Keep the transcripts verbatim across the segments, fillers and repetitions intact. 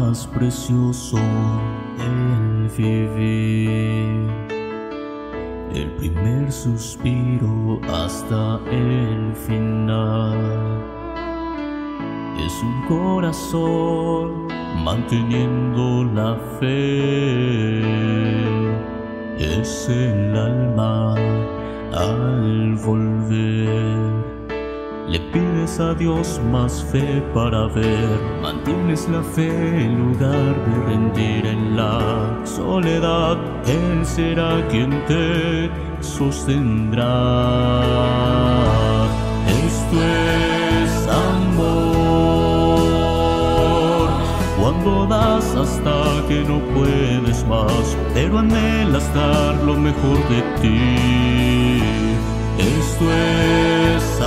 más precioso el vivir, el primer suspiro hasta el final. Es un corazón manteniendo la fe, es el alma al volver. Le pides a Dios más fe para ver, mantienes la fe en lugar de rendir en la soledad. Él será quien te sostendrá. Esto es amor, cuando das hasta que no puedes más, pero anhelas dar lo mejor de ti. Esto es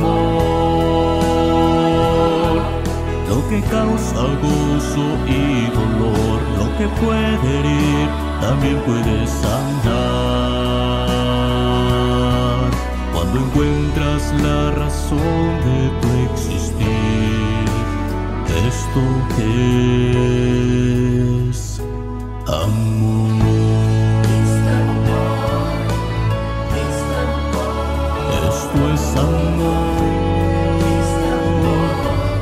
amor, lo que causa gozo y dolor, lo que puede herir, también puede sanar. Cuando encuentras la razón de tu existir, esto es amor. Esto es amor.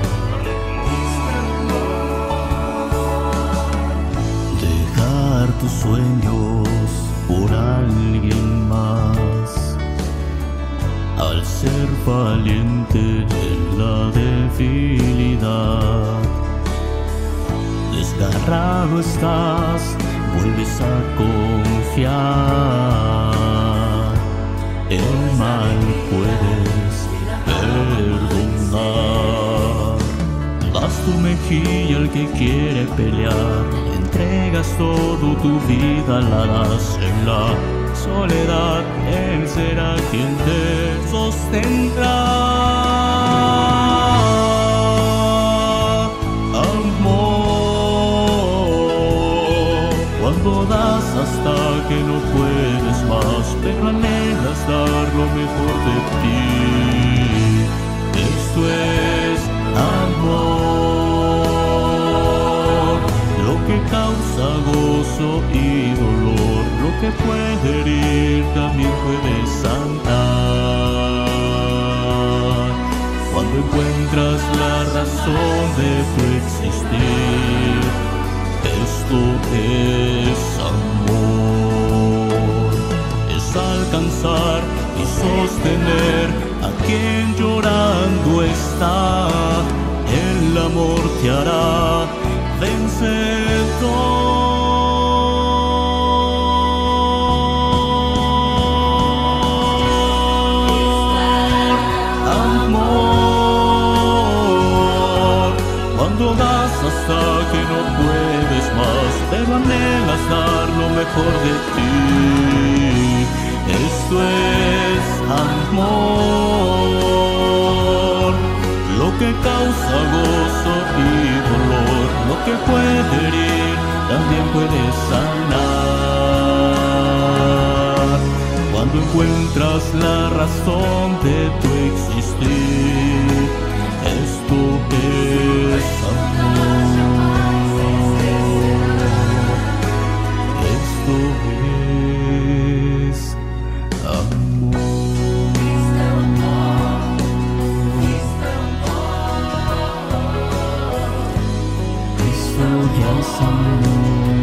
Dejar tus sueños por alguien más, al ser valiente en la debilidad. Desgarrado estás, vuelves a confiar. El mal puedes perdonar. Das tu mejilla al que quiere pelear, entregas todo tu vida, la das en la soledad. Él será quien te sostendrá. Amor, cuando das hasta que no puedes más, pero anhelas dar lo mejor de ti. Esto es amor, lo que causa gozo y dolor, lo que puede herir, también puede sanar. Cuando encuentras la razón de tu existir, esto es amor. Es alcanzar y sostener a quien llorando está. El amor te hará vencedor. Amor, cuando das hasta que no puedes más, pero anhelas dar lo mejor de ti. Esto es amor, lo que causa gozo y dolor, lo que puede herir, también puede sanar. Cuando encuentras la razón de tu existir, esto es amor. Esto es amor. Esto ya es amor.